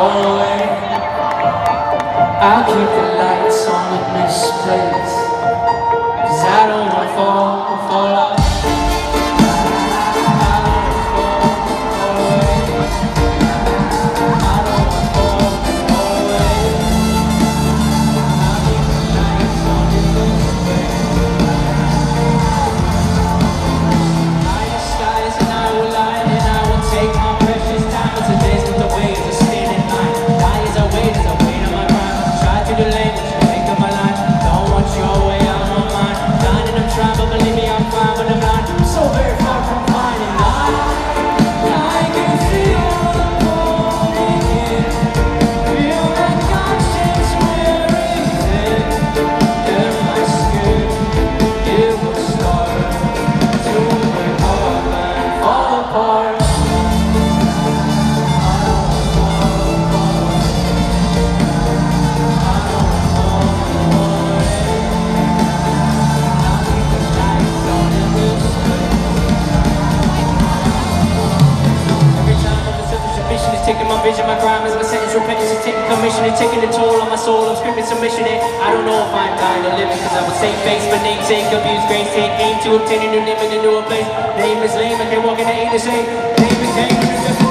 fall away. I'll keep the lights on in this place, 'cause I don't wanna fall off. Taking my vision, my crime is my sentence, repentance is taking commission and taking the toll on my soul. I'm screaming submission and I don't know if I'm dying or living, 'cause I'm a safe face, but namesake, abuse, grace, take aim to obtain a new name in a newer place. Name is lame, I can't walk in the ain't the same. Name is game,